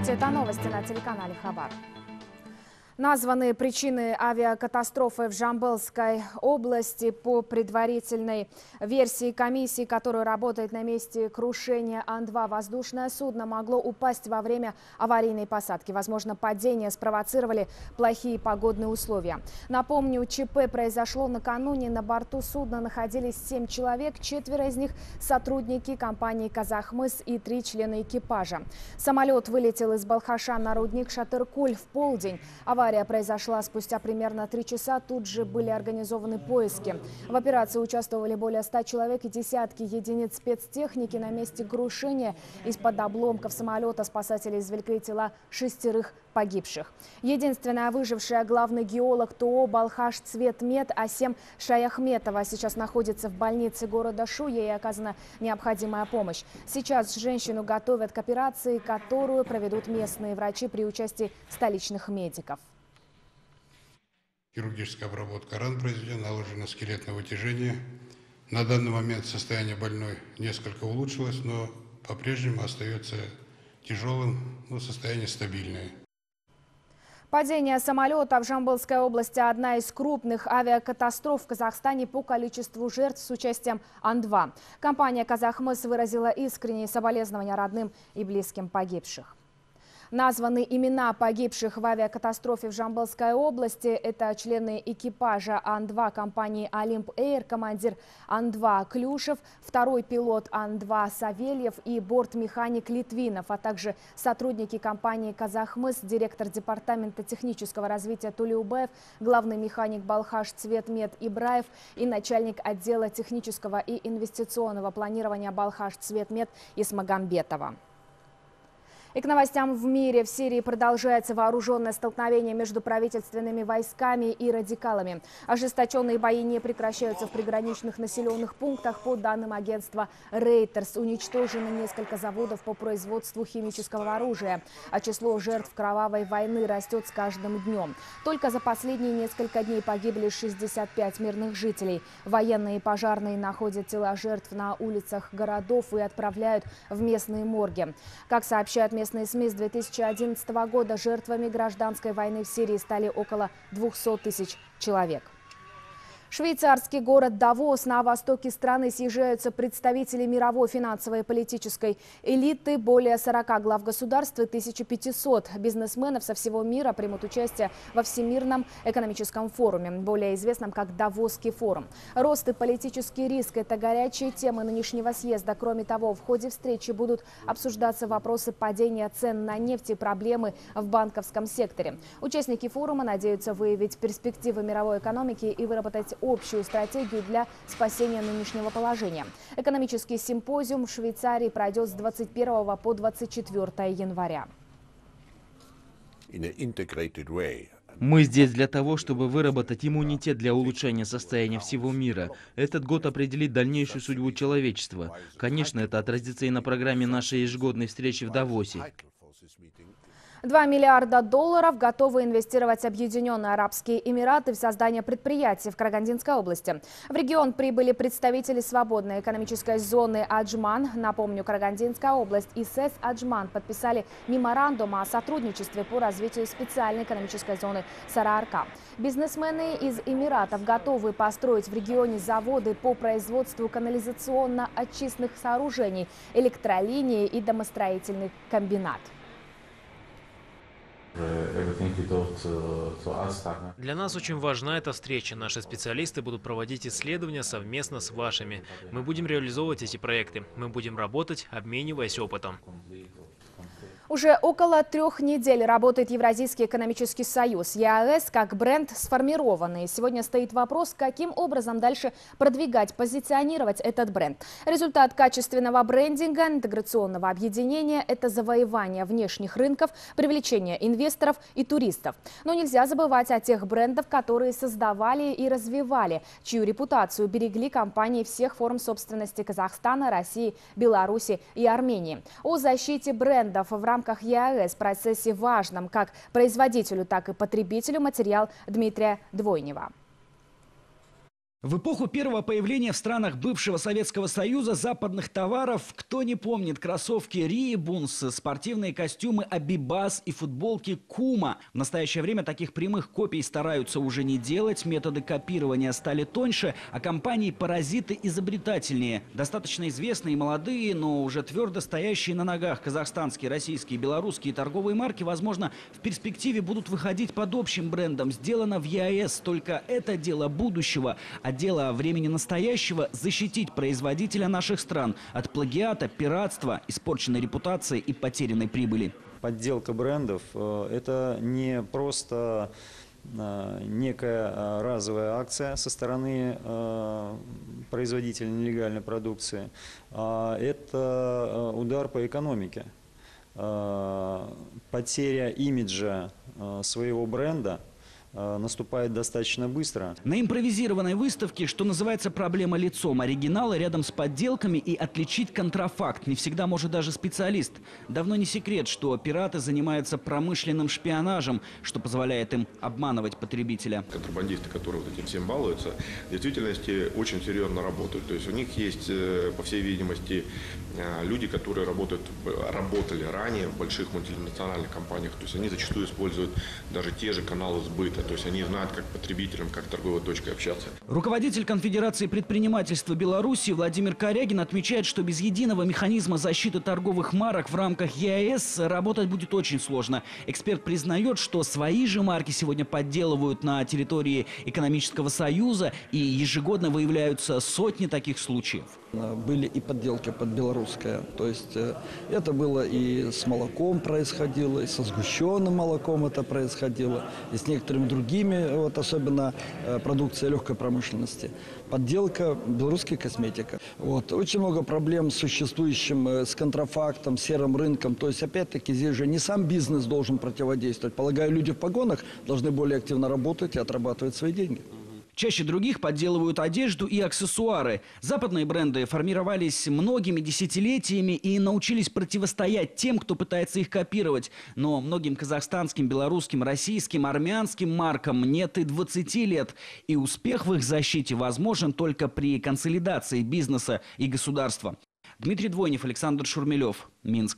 Здравствуйте, это новости на телеканале Хабар. Названы причины авиакатастрофы в Жамбылской области по предварительной версии комиссии, которая работает на месте крушения Ан-2. Воздушное судно могло упасть во время аварийной посадки. Возможно, падение спровоцировали плохие погодные условия. Напомню, ЧП произошло накануне. На борту судна находились 7 человек, 4 из них сотрудники компании «Казахмыс» и 3 члена экипажа. Самолет вылетел из Балхаша на рудник Шатыркуль в полдень. Авария произошла спустя примерно 3 часа. Тут же были организованы поиски. В операции участвовали более 100 человек и десятки единиц спецтехники. На месте крушения из-под обломков самолета спасатели извлекли тела 6 погибших. Единственная выжившая главный геолог ТО «Балхаш Цветмет» Асем Шаяхметова сейчас находится в больнице города Шу. Ей оказана необходимая помощь. Сейчас женщину готовят к операции, которую проведут местные врачи при участии столичных медиков. Хирургическая обработка ран произведена, наложено скелетное вытяжение. На данный момент состояние больной несколько улучшилось, но по-прежнему остается тяжелым, но состояние стабильное. Падение самолета в Жамбылской области – одна из крупных авиакатастроф в Казахстане по количеству жертв с участием Ан-2. Компания «Казахмыс» выразила искренние соболезнования родным и близким погибших. Названы имена погибших в авиакатастрофе в Жамбылской области. Это члены экипажа Ан-2 компании «Олимп Эйр», командир Ан-2 Клюшев, второй пилот Ан-2 Савельев и бортмеханик Литвинов, а также сотрудники компании «Казахмыс», директор департамента технического развития Тулеубаев, главный механик «Балхаш Цветмет» Ибраев и начальник отдела технического и инвестиционного планирования «Балхаш Цветмет» Исмагамбетова. И к новостям в мире. В Сирии продолжается вооруженное столкновение между правительственными войсками и радикалами. Ожесточенные бои не прекращаются в приграничных населенных пунктах. По данным агентства Reuters, уничтожено несколько заводов по производству химического оружия. А число жертв кровавой войны растет с каждым днем. Только за последние несколько дней погибли 65 мирных жителей. Военные и пожарные находят тела жертв на улицах городов и отправляют в местные морги. Как сообщают местные СМИ, с 2011 года жертвами гражданской войны в Сирии стали около 200 тысяч человек. Швейцарский город Давос. На востоке страны съезжаются представители мировой финансовой и политической элиты. Более 40 глав государств и 1500 бизнесменов со всего мира примут участие во Всемирном экономическом форуме, более известном как Давосский форум. Рост и политический риск – это горячие темы нынешнего съезда. Кроме того, в ходе встречи будут обсуждаться вопросы падения цен на нефть и проблемы в банковском секторе. Участники форума надеются выявить перспективы мировой экономики и выработать общую стратегию для спасения нынешнего положения. Экономический симпозиум в Швейцарии пройдет с 21 по 24 января. Мы здесь для того, чтобы выработать иммунитет для улучшения состояния всего мира. Этот год определит дальнейшую судьбу человечества. Конечно, это отразится и на программе нашей ежегодной встречи в Давосе. 2 миллиарда долларов готовы инвестировать Объединенные Арабские Эмираты в создание предприятий в Карагандинской области. В регион прибыли представители свободной экономической зоны Аджман. Напомню, Карагандинская область и СЭС Аджман подписали меморандум о сотрудничестве по развитию специальной экономической зоны Сараарка. Бизнесмены из Эмиратов готовы построить в регионе заводы по производству канализационно-очистных сооружений, электролинии и домостроительный комбинат. Для нас очень важна эта встреча. Наши специалисты будут проводить исследования совместно с вашими. Мы будем реализовывать эти проекты. Мы будем работать, обмениваясь опытом. Уже около 3 недель работает Евразийский экономический союз. ЕАЭС как бренд сформированный. Сегодня стоит вопрос, каким образом дальше продвигать, позиционировать этот бренд. Результат качественного брендинга, интеграционного объединения – это завоевание внешних рынков, привлечение инвесторов и туристов. Но нельзя забывать о тех брендах, которые создавали и развивали, чью репутацию берегли компании всех форм собственности Казахстана, России, Беларуси и Армении. О защите брендов в рамках ЕАЭС процессе важном как производителю, так и потребителю материал Дмитрия Двойнева. В эпоху первого появления в странах бывшего Советского Союза западных товаров, кто не помнит кроссовки Reeboks, спортивные костюмы Abibas и футболки Kuma. В настоящее время таких прямых копий стараются уже не делать, методы копирования стали тоньше, а компании-паразиты изобретательнее. Достаточно известные и молодые, но уже твердо стоящие на ногах казахстанские, российские, белорусские торговые марки, возможно, в перспективе будут выходить под общим брендом «Сделано в ЕАЭС». Только это дело будущего. А дело времени настоящего – защитить производителя наших стран от плагиата, пиратства, испорченной репутации и потерянной прибыли. Подделка брендов – это не просто некая разовая акция со стороны производителя нелегальной продукции, а это удар по экономике. Потеря имиджа своего бренда наступает достаточно быстро. На импровизированной выставке, что называется, проблема лицом. Оригиналы рядом с подделками и отличить контрафакт не всегда может даже специалист. Давно не секрет, что пираты занимаются промышленным шпионажем, что позволяет им обманывать потребителя. Контрабандисты, которые вот этим всем балуются, в действительности очень серьезно работают. То есть у них есть, по всей видимости, люди, которые работали ранее в больших мультинациональных компаниях. То есть они зачастую используют даже те же каналы сбыта. То есть они знают, как потребителям, как торговой точкой общаться. Руководитель Конфедерации предпринимательства Беларуси Владимир Корягин отмечает, что без единого механизма защиты торговых марок в рамках ЕАЭС работать будет очень сложно. Эксперт признает, что свои же марки сегодня подделывают на территории экономического союза, и ежегодно выявляются сотни таких случаев. Были и подделки под белорусское. То есть это было и с молоком происходило, и со сгущенным молоком это происходило, и с некоторыми другими, вот, особенно продукцией легкой промышленности. Подделка, белорусская косметика. Вот. Очень много проблем с существующим, с контрафактом, серым рынком. То есть, опять-таки, здесь же не сам бизнес должен противодействовать. Полагаю, люди в погонах должны более активно работать и отрабатывать свои деньги. Чаще других подделывают одежду и аксессуары. Западные бренды формировались многими десятилетиями и научились противостоять тем, кто пытается их копировать. Но многим казахстанским, белорусским, российским, армянским маркам нет и 20 лет. И успех в их защите возможен только при консолидации бизнеса и государства. Дмитрий Двойнев, Александр Шурмелев, Минск.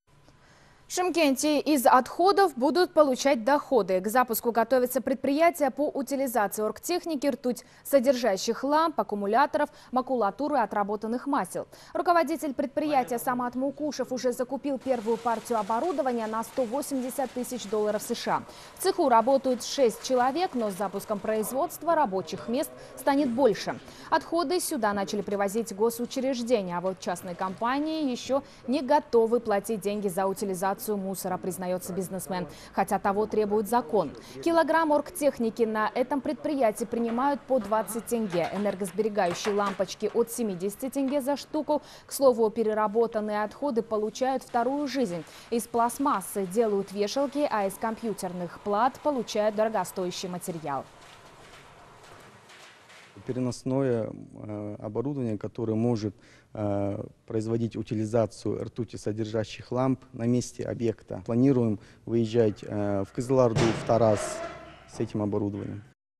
В Шымкенте из отходов будут получать доходы. К запуску готовятся предприятия по утилизации оргтехники, ртуть содержащих ламп, аккумуляторов, макулатуры отработанных масел. Руководитель предприятия Самат Мукушев уже закупил первую партию оборудования на $180 тысяч США. В цеху работают 6 человек, но с запуском производства рабочих мест станет больше. Отходы сюда начали привозить госучреждения, а вот частные компании еще не готовы платить деньги за утилизацию мусора, признается бизнесмен, хотя того требует закон. Килограмм оргтехники на этом предприятии принимают по 20 тенге. Энергосберегающие лампочки от 70 тенге за штуку. К слову, переработанные отходы получают вторую жизнь. Из пластмассы делают вешалки, а из компьютерных плат получают дорогостоящий материал. Переносное оборудование, которое может производить утилизацию ртути содержащих ламп на месте объекта. Планируем выезжать в Кызылорду, в Тарас с этим оборудованием.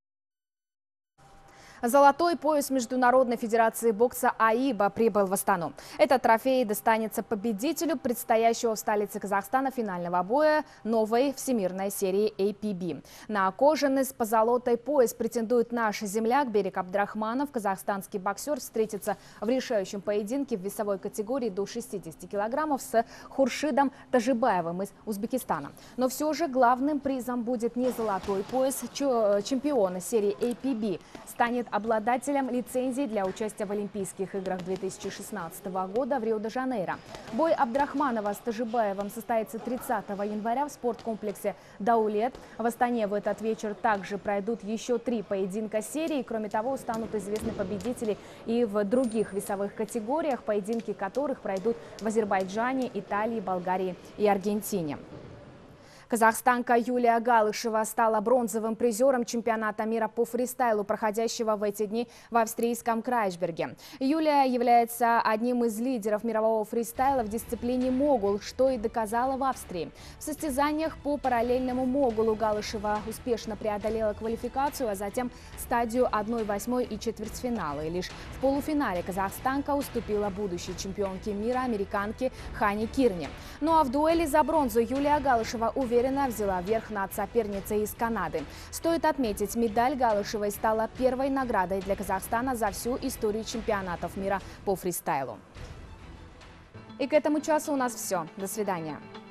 Золотой пояс Международной федерации бокса АИБа прибыл в Астану. Этот трофей достанется победителю предстоящего в столице Казахстана финального боя новой всемирной серии APB. На кожаный с позолотой пояс претендует наш земляк Берик Абдрахманов. Казахстанский боксер встретится в решающем поединке в весовой категории до 60 килограммов с Хуршидом Тажибаевым из Узбекистана. Но все же главным призом будет не золотой пояс. Чемпиона серии APB станет обладателем лицензии для участия в Олимпийских играх 2016 года в Рио-де-Жанейро. Бой Абдрахманова с Тажибаевым состоится 30 января в спорткомплексе «Даулет». В Астане в этот вечер также пройдут еще 3 поединка серии. Кроме того, станут известны победители и в других весовых категориях, поединки которых пройдут в Азербайджане, Италии, Болгарии и Аргентине. Казахстанка Юлия Галышева стала бронзовым призером чемпионата мира по фристайлу, проходящего в эти дни в австрийском Крайсберге. Юлия является одним из лидеров мирового фристайла в дисциплине могул, что и доказала в Австрии. В состязаниях по параллельному могулу Галышева успешно преодолела квалификацию, а затем стадию 1/8 и четвертьфинала. И лишь в полуфинале казахстанка уступила будущей чемпионке мира американке Хане Кирни. Ну а в дуэли за бронзу Юлия Галышева уверенно взяла верх над соперницей из Канады. Стоит отметить, медаль Галышевой стала первой наградой для Казахстана за всю историю чемпионатов мира по фристайлу. И к этому часу у нас все. До свидания.